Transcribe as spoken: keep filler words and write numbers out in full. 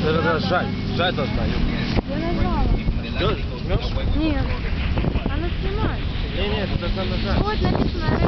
Надо сжать, сжать должна. Я нажала. Жмешь? Нет. Она снимает. Не, не, ты должна нажать. Вот написано